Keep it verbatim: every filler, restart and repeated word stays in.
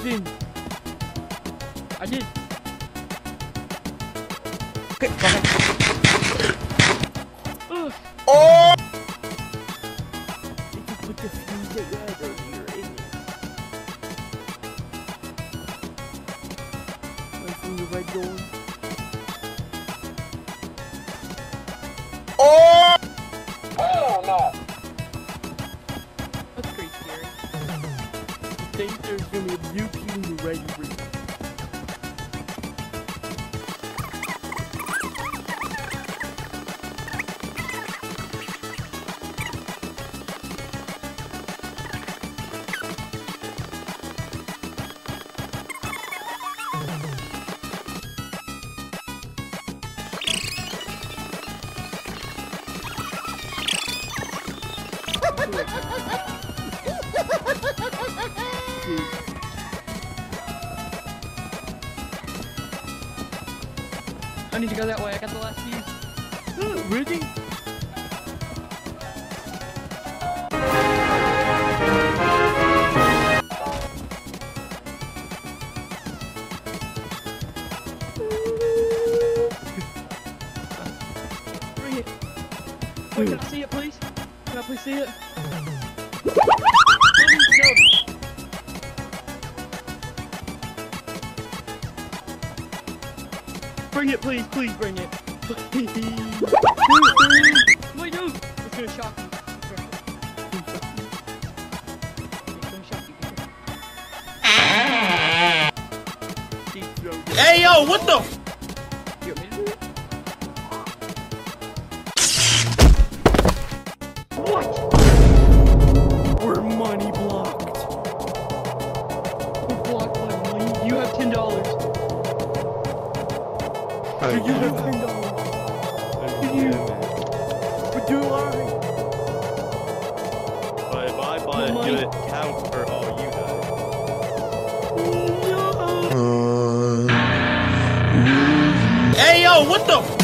in. I did. Okay, go ahead. Ugh. Oh! Did you put the fuse that you had earlier in it? Right from the red door. Oh! Oh no! That's pretty scary. I think there's gonna be a blue key in the red room. I need to go that way. I got the last fuse. Oh, really? Bring it. Wait, can I see it, please? Can I please see it? Please, no. Bring it, please, please bring it. Please. Wait, no! It's gonna shock you. It's gonna shock you. Hey yo, what the f- You want me to do it? What? We're money blocked. We're blocked by money. You have ten dollars. Do you have ten dollars? Do you? But do I? But if I buy it, do it count for all you guys? No! Hey yo, what the f-